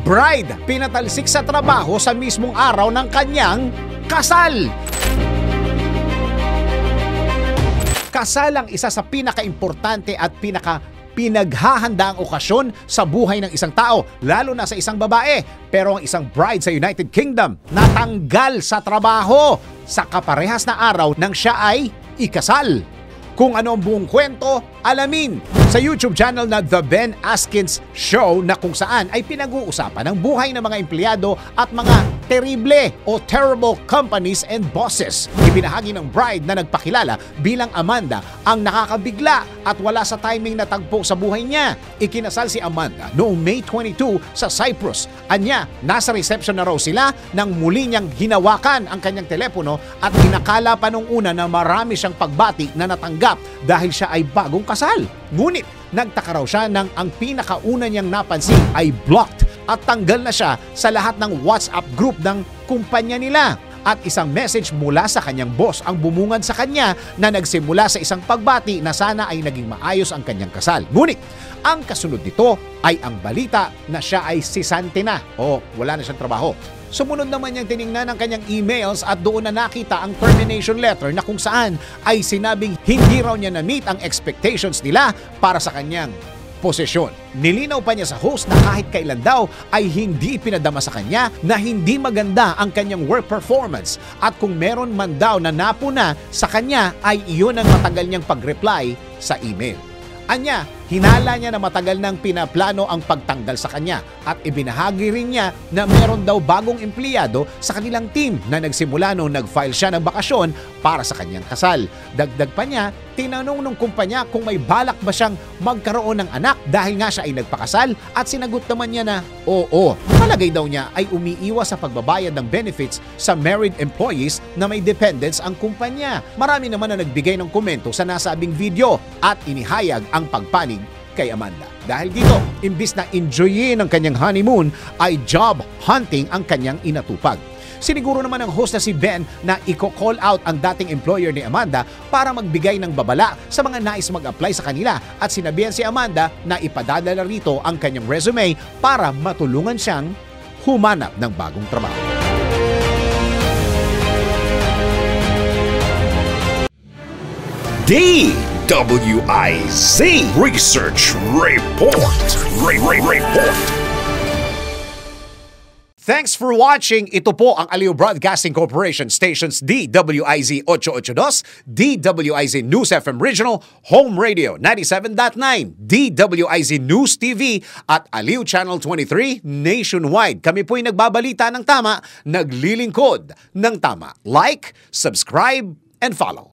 bride pinatalsik sa trabaho sa mismong araw ng kanyang kasal. Kasal ang isa sa pinaka-importante at pinaghahandaang okasyon sa buhay ng isang tao, lalo na sa isang babae. Pero ang isang bride sa United Kingdom natanggal sa trabaho sa kaparehas na araw nang siya ay ikasal. Kung ano ang buong kwento, alamin sa YouTube channel na The Ben Askins Show, na kung saan ay pinag-uusapan ang buhay ng mga empleyado at mga terrible o terrible companies and bosses. Ibinahagi ng bride na nagpakilala bilang Amanda ang nakakabigla at wala sa timing na tagpo sa buhay niya. Ikinasal si Amanda noong May 22 sa Cyprus. Anya, nasa reception na raw sila nang muli niyang hinawakan ang kanyang telepono at inakala pa nung una na marami siyang pagbati na natanggap dahil siya ay bagong kasal. Ngunit nagtaka raw siya nang ang pinakauna niyang napansin ay blocked at tanggal na siya sa lahat ng WhatsApp group ng kumpanya nila. At isang message mula sa kanyang boss ang bumungad sa kanya na nagsimula sa isang pagbati na sana ay naging maayos ang kanyang kasal. Ngunit ang kasunod nito ay ang balita na siya ay sisante na o wala na siyang trabaho. Sumunod naman niyang tiningnan ang kanyang emails at doon na nakita ang termination letter na kung saan ay sinabing hindi raw niya na-meet ang expectations nila para sa kanyang posisyon. Nilinaw pa niya sa host na kahit kailan daw ay hindi ipinadama sa kanya na hindi maganda ang kanyang work performance at kung meron man daw na napuna sa kanya ay iyon ang matagal niyang pag-reply sa email. Anya, hinala niya na matagal nang pinaplano ang pagtanggal sa kanya at ibinahagi rin niya na meron daw bagong empleyado sa kanilang team na nagsimula nung nag-file siya ng bakasyon para sa kanyang kasal. Dagdag pa niya, tinanong ng kumpanya kung may balak ba siyang magkaroon ng anak dahil nga siya ay nagpakasal at sinagot naman niya na oo. Palagay daw niya ay umiiwas sa pagbabayad ng benefits sa married employees na may dependents ang kumpanya. Marami naman na nagbigay ng komento sa nasabing video at inihayag ang pagpanig kay Amanda. Dahil dito, imbis na enjoyin ang kanyang honeymoon, ay job hunting ang kanyang inatupag. Siniguro naman ng host na si Ben na i-call out ang dating employer ni Amanda para magbigay ng babala sa mga nais mag-apply sa kanila at sinabihan si Amanda na ipadadala rito ang kanyang resume para matulungan siyang humanap ng bagong trabaho. DWIZ Research Report. Report. Thanks for watching. Ito po ang Aliw Broadcasting Corporation stations DWIZ 882, DWIZ News FM Regional, Home Radio 97.9, DWIZ News TV at Aliw Channel 23 nationwide. Kami po'y nagbabalita ng tama, naglilingkod ng tama. Like, subscribe, and follow.